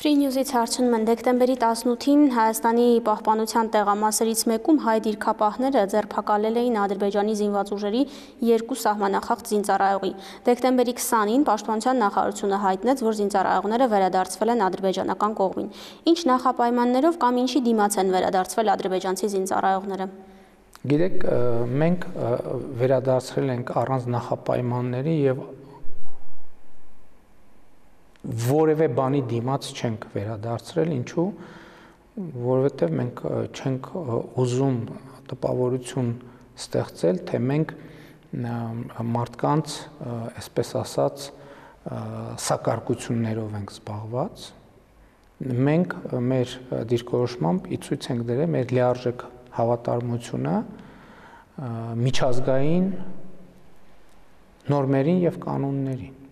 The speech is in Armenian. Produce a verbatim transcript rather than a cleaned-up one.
Free News-ից հարցնում են դեկտեմբերի տասնութին Հայաստանի պահպանության տեղամասերից մեկում հայ դիրքապահները ձերբակալել էին Ադրբեջանի զինված ուժերի երկու սահմանախախտ զինծառայողի։ Դեկտեմբերի քսանին Պաշտպանության նախարարությունը հայտնեց, որ զինծառայողները վերադարձվել են ադրբեջանական կողմին։ Ինչ նախապայմաններով կամ ինչի դիմաց են վերադարձվել ադրբեջանցի զինծառայողները։ Գիտեք, մենք վերադարձրել ենք առանց նախապայմանների եւ որևէ բանի դիմաց չենք վերադարձրել, ինչու, որովհետև մենք չենք ուզում տպավորություն ստեղծել, թե մենք մարդկանց, այսպես ասած, սակարկություններով ենք զբաղված։ Մենք մեր դիրքորոշմամբ ի ցույց ենք դրել մեր լիարժեք հավատարմությունը միջազգային նորմերին եւ կանոններին։